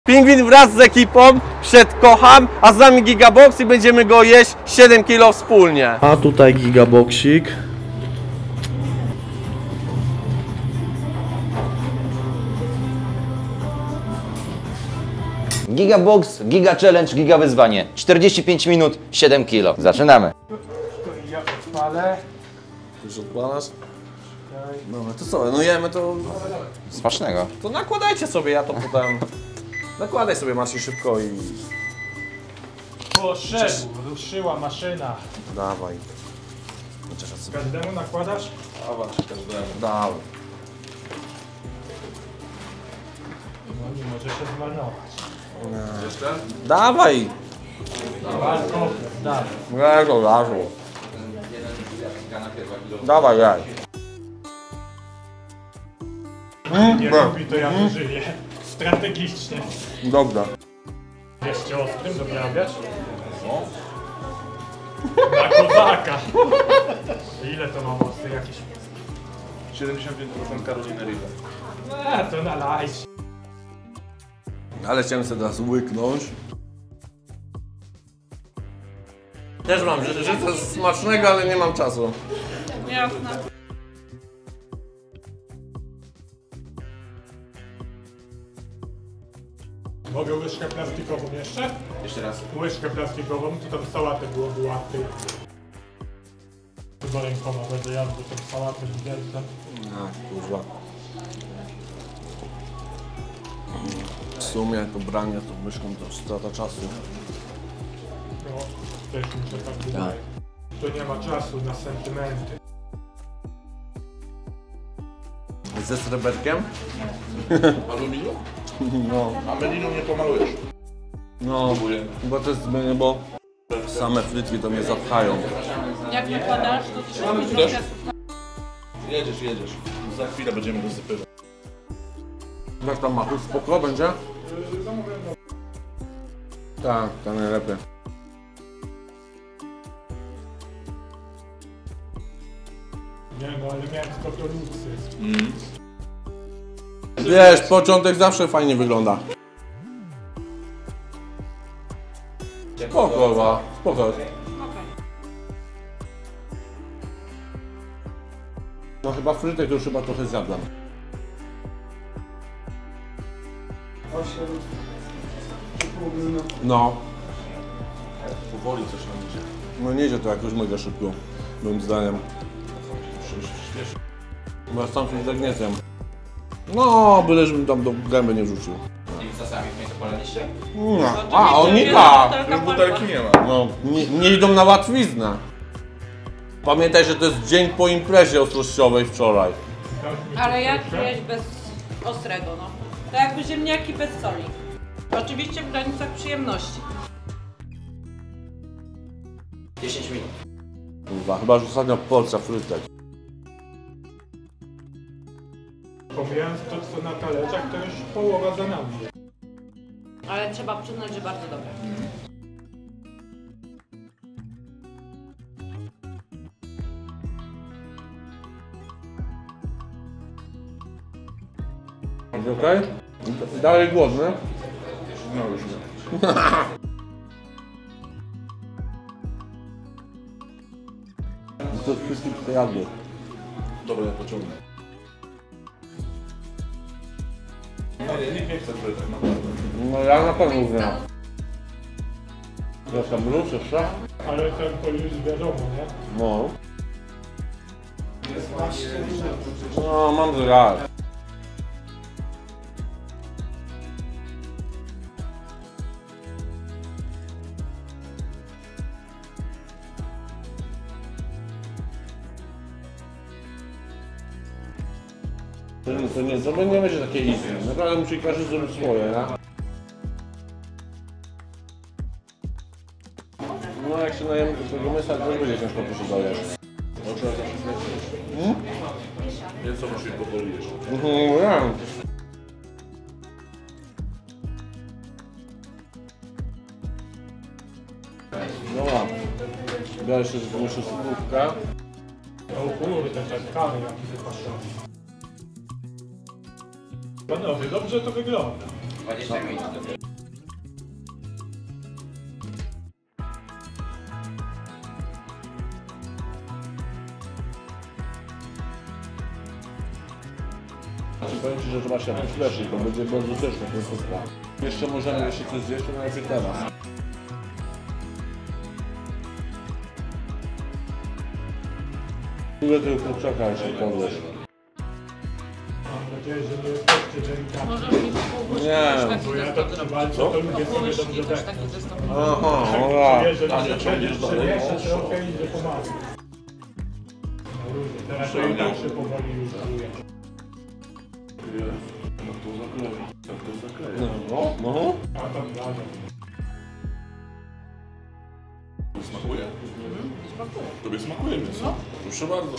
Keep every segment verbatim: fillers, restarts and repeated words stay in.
Pingwin wraz z ekipą przed Kocham, a z nami Gigabox i będziemy go jeść siedem kilo wspólnie. A tutaj Gigaboxik. Gigabox, Giga Challenge, Giga Wyzwanie. czterdzieści pięć minut, siedem kilo. Zaczynamy. Ja odpalę. Już odpalasz? No to co, no jemy to... Smacznego. To nakładajcie sobie, ja to potem... Nakładaj sobie Marcin szybko i... Poszedł, ruszyła maszyna. Dawaj. Każdemu nakładasz? Dawaj, każdemu. Dawaj. No nie może się zmarnować. Jeszcze? Dawaj! Alkohol, dawaj. Nie, to zaszło. Dawaj, jaj. Nie lubi, to ja tu żyję. Strategicznie. Dobra. Jeszcze ostrym doprawiasz? Na kozaka. Ile to ma mosty? Jakieś... siedemdziesiąt pięć procent Karoliny River. A, to nalajcie. Ale chciałem sobie teraz łyknąć. Też mam ży życzę smacznego, ale nie mam czasu. Jasne. Mogę łyżkę plastikową jeszcze? Jeszcze raz. Łyżkę plastikową, to tam sałatę było łatwiej. Chyba rękoma będę jadł, bo tam sałatę widelcem. A, kurwa. W sumie to branie tą myszką to strata czasu. No, też mi się tak wydaje. To nie ma czasu na sentymenty. Ze sreberkiem? Aluminium? No. A melinu nie pomalujesz. No, bo to jest, bo same frytki to mnie zapchają. Jak nakładasz, to trzeba mieć Też? trochę... Jedziesz, jedziesz. Za chwilę będziemy dosypywać. Jak tam ma? Spoko będzie? Tak, to najlepiej. Nie no, ale mięsko to luksy. Wiesz, początek zawsze fajnie wygląda. Spoko, wa, spoko. No chyba frytek to już chyba trochę zjadłem. No. Powoli coś nam idzie. No nie idzie to jakoś mega szybko, moim zdaniem. Bo ja sam frytek nie zjem. No, byle żebym tam do gęby nie wrzucił. I czasami w miejscu poleniście? No. A, oni tak! Już butelki nie ma. No, nie, nie idą na łatwiznę. Pamiętaj, że to jest dzień po imprezie ostrościowej wczoraj. Ale jak jeść bez ostrego, no? To jakby ziemniaki bez soli. Oczywiście w granicach przyjemności. dziesięć minut. Kurwa, chyba że ostatnio porcja frytek. Pomijając to, co na talerzach, to już połowa za nami. Ale trzeba przyznać, że bardzo dobre. Jest okej? Dalej głodny? No już nie. To wszystkim tutaj jadły. Dobra, ja pociągnę. Nie, nikt nie chce frytek, naprawdę. No ja na pewno wiem. Ja tam ruszę jeszcze? Ale ten to już wiadomo, nie? No. No, mam zrać. To nie, to nie, to nie będzie takie easy. Naprawdę musi każdy zrobić swoje, nie? No jak się najemy tego mięsa, to będzie ciężko to się dojesz. No trzeba zawsze zlecieć. Hmm? Nie co musisz powoli jeszcze. Mhm, ja. Dobra. Biorę jeszcze jeszcze sypówkę. O kurde, ten kary jaki wypaszony. Panowie, dobrze to wygląda. dwadzieścia minut. Znaczy, powiem Ci, że trzeba się przyspieszyć, bo będzie bardzo ciężko to wszystko. Jeszcze możemy, jeśli coś zjeść, to najlepiej teraz. Ile tylko czekaj, że podleś. Mam nadzieję, że nie jesteście delikatni. Możesz mi po pół Nie. godziny taki Bo ja zestaw to zrobić. walczę, to lubię Po sobie łyżki dobrze też dać. taki zestaw. Aha, dobra. Czuję, że Ania, nasze ciągniesz przejdzie dalej? jeszcze trochę i że pomagam. No różnie, teraz to i tak się powoli już czuję. No to zakleję. Tak to zakleję. No, no. A tam razem. Smakuje? Tobie smakuje mięso? Proszę bardzo.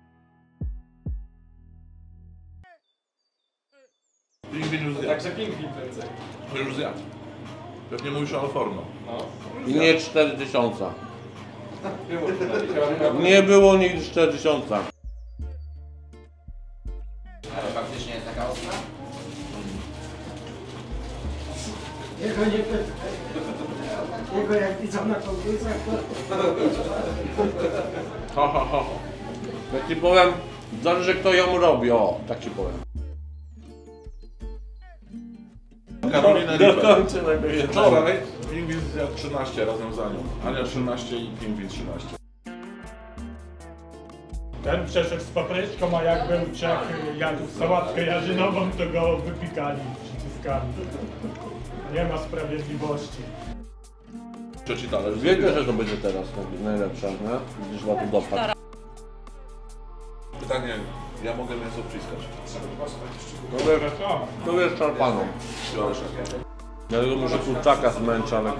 Pingwin już zjadł. Także pingwin prędzej. To już zjadł. Pewnie mówisz o Alforno. I nie cztery tysiące. Nie było nigdy cztery tysiące. Ale faktycznie jest taka ostra? Jego nie pytaj. Jego jak widzą na konkursach, to... Ha, ha, ha. Jak Ci powiem, zależy kto ją robi, o, tak Ci powiem. Karolina Ribel. Dokończę najpierw. Wczoraj pingwin zjadł trzynaście razem za nią. Ania trzynaście i pingwin trzynaście. Ten przeszedł z papryczką, a jak był Czech jadł sałatkę jarzynową, to go wypikali przyciskami. Nie ma sprawiedliwości. Trzeci talerz. Wiecie, że to będzie teraz najlepsze, nie? Gdzieś trzeba tu dopchać. Pytanie, ja mogę mięso wciskać. To wiesz, to wiesz czarpaną. Ja tylko muszę kurczaka zmęczę, ale...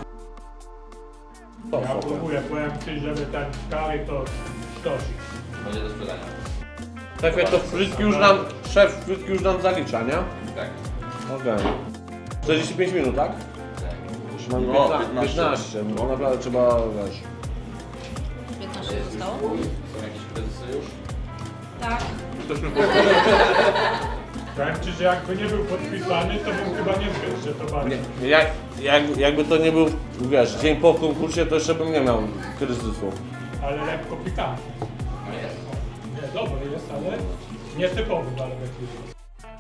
Ja próbuję, powiem Ci, żeby ten kary to sztosik. Będzie do sprzedania. Szefie, to frytki już nam, szef frytki już nam zalicza, nie? Tak. Okej. czterdzieści pięć minut, tak? Tak. Już mam No, piętnaście, piętnaście. piętnaście, no naprawdę trzeba, wiesz... piętnaście zostało? Są jakieś prezesy już? Tak. Jesteśmy po Powiem Ci, że jakby nie był podpisany, to bym chyba nie zgadł, że to bardzo. Nie, jak, jak, jakby to nie był, wiesz, dzień po konkursie, to jeszcze bym nie miał kryzysu. Ale lekko pikantny. No jest. Nie, dobry jest, ale nietypowy barbecue jest.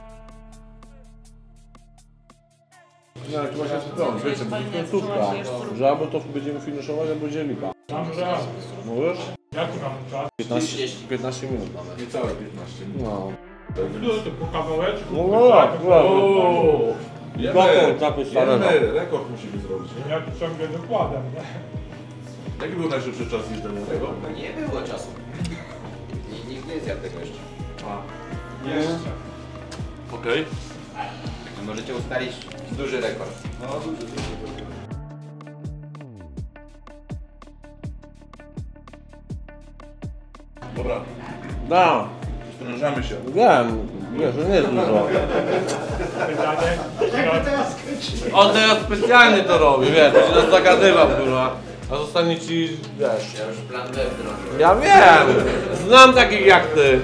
Nie, ale trzeba się skupić, wiecie, bo to jest końcówka, że albo to będziemy finiszować, albo będzie lipa. Mam raz. Mówisz? Jaki mam czas? piętnaście, piętnaście minut mamy. niecałe piętnaście minut. No. No to po kawałeczku. No, po no, kawałeczku. no. O, Dokąd zapy starego? Jemy, rekord musimy zrobić. ja tu ciągle dokładam, nie? Jaki był najszybszy czas jeżdżeniowego? Nie było czasu. Nikt, nikt nie zjadł tego jeszcze. Okej. Możecie ustalić duży rekord. No, duży, duży, duży. Dobra, Da, sprężamy się. wiem, wiesz, że nie jest dużo. Pytanie. Jak teraz skończymy? On teraz specjalnie to robi, wiesz, będzie nas zagadywał, kurwa. A zostanie ci, wiesz... Ja już plan B wdrożyłem. Ja wiem! Znam takich jak ty!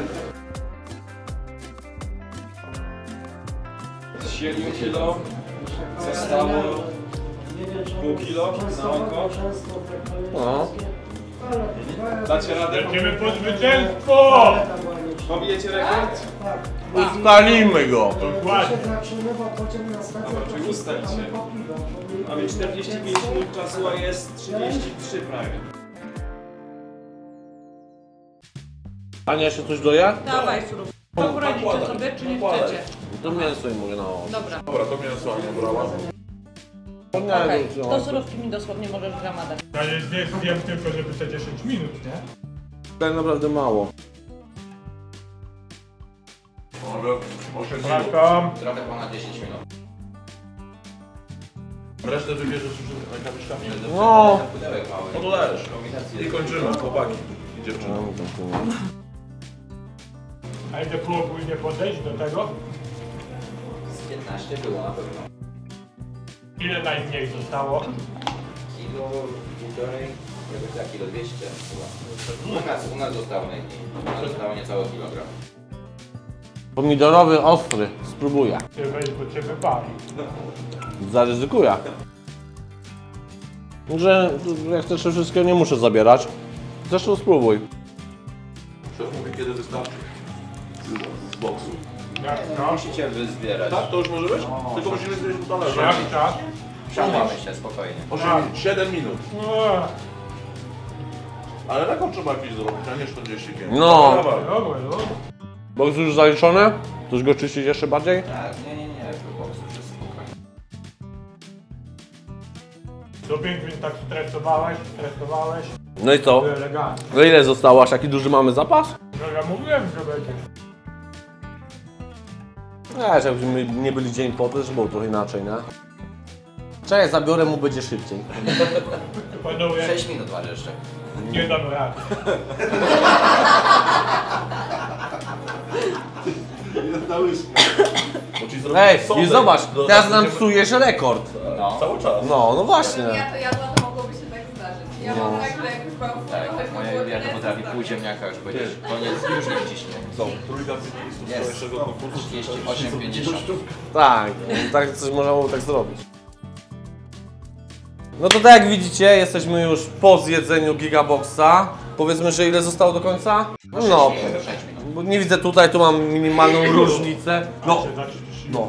siedem kilo zestawu, pół kilo na oko. No. Dacie radę? Lecimy po zwycięstwo! Pobijecie rekord? Ustalimy go! Dokładnie. Zatrzymywał pociąg na stację. Dobra, czyli ustalicie. Mamy czterdzieści pięć minut czasu, a jest trzydzieści trzy prawie. Ania, jeszcze coś doja? Dawaj, surów. To poradzicie sobie, czy nie chcecie? To mięso im mówię na oczy. Dobra. Dobra, to mięso Ania brała. Okej, to surówki mi dosłownie możesz grama dać. Ja nie zjem, zjem tylko, żeby te dziesięć minut, nie? Tak naprawdę mało. Może osiem minut. Przepraszam. Trochę ponad dziesięć minut. Resztę wybierzesz już rękawiczkami? No. Pudełek mały. No to dajesz. Kombinacje. I kończymy, chłopaki i dziewczyny. A ile było później podejść do tego? Z piętnaście było na pewno. Ile najmniej zostało? Kilo, półtorej, jakoś za kilo dwieście chyba. U nas, u nas zostało najmniej. U nas zostało niecałe kilogram. Pomidorowy, ostry. Spróbuję. Ty weź, bo cię wypali. Zaryzykuję. Że jak chcesz wszystkiego nie muszę zabierać. Zresztą spróbuj. Szef mówi, kiedy wystarczy. Z boksu. Jak to? Musicie wyzbierać. Tak, to już może być? Tylko musimy zjeść do talerza. Jak czas? Siadamy się spokojnie. osiem, siedem minut. No, Ale rekord trzeba jakiś zrobić, a nie czterdzieści pięć. No. Dawaj. dobra, dobra. Boks już zaliczony? Chcesz go czyścić jeszcze bardziej? Tak, nie, nie, nie, to boksu już jest spokojnie. Do pingwin tak stresowałeś, stresowałeś. No i co? Elegancko. No ile zostało? Aż jaki duży mamy zapas? No ja mówiłem, że będzie. Nie, żebyśmy nie byli dzień po tym, że było trochę inaczej, nie? Czekaj, zabiorę mu, będzie szybciej. Panowie, sześć minut masz jeszcze. nie dam rady. Bo ci zrobię Ej, sodek i zobacz, do- teraz nam będziemy- psujesz rekord. No. Cały czas. No, no właśnie. Ja to jadła, to mogłoby się tak zdarzyć. Ja mam tak, że jak już mam Tak, tak, moja Julia to potrafi pół ziemniaka już powiedzieć. Koniec, już nie ciśnie. Co? Trójka finalistów Jest. wczorajszego konkursu. trzydzieści osiem pięćdziesiąt. Tak, tak coś można było tak zrobić. No to tak jak widzicie, jesteśmy już po zjedzeniu Gigaboxa. Powiedzmy, że ile zostało do końca? No, sześć minut. bo nie widzę tutaj, tu mam minimalną różnicę. No, no.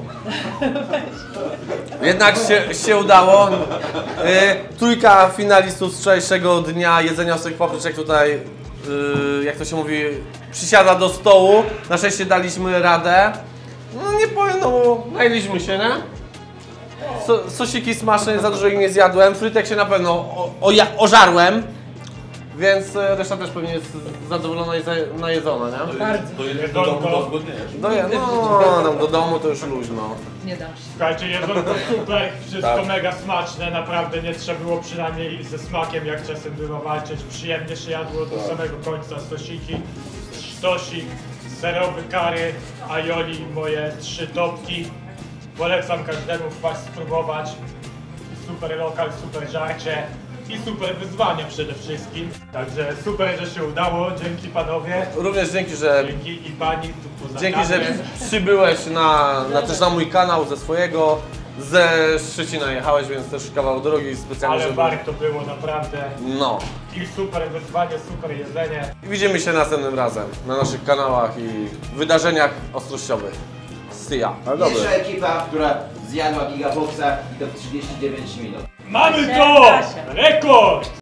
Jednak się, się udało. Yy, trójka finalistów z wczorajszego dnia jedzenia ostrych papryczek tutaj, yy, jak to się mówi, przysiada do stołu. Na szczęście daliśmy radę. No nie powiem, no najliśmy się, nie? So, sosiki smaczne, za dużo ich nie zjadłem. Frytek się na pewno o, o, ja- ożarłem. Więc e, reszta też pewnie jest zadowolona i za- najedzona, nie? Bardzo. To jedziesz do domu, to zgodniejesz. Do, no, no, do domu to już luźno. Nie dam się. Słuchajcie, jedzonko super, wszystko Tak. mega smaczne, naprawdę nie trzeba było przynajmniej ze smakiem, jak czasem bywa walczyć. Przyjemnie się jadło do samego końca, sosiki, sztosik, serowy kary, aioli, moje trzy topki. Polecam każdemu wpaść spróbować. Super lokal, super żarcie i super wyzwanie przede wszystkim. Także super, że się udało, dzięki panowie, Również dzięki, że dzięki i pani tu poza Dzięki, że kadrem. przybyłeś na, na też na mój kanał ze swojego. Ze Szczecina jechałeś, więc też kawał drogi specjalnie, Ale żeby... warto było naprawdę. No. I super wyzwanie, super jedzenie. Widzimy się następnym razem na naszych kanałach i wydarzeniach ostrościowych. See ya. Ale dobra. Pierwsza ekipa, która zjadła Gigaboxa i to w trzydzieści dziewięć minut. Mamy Kasia, to! Kasia. Rekord!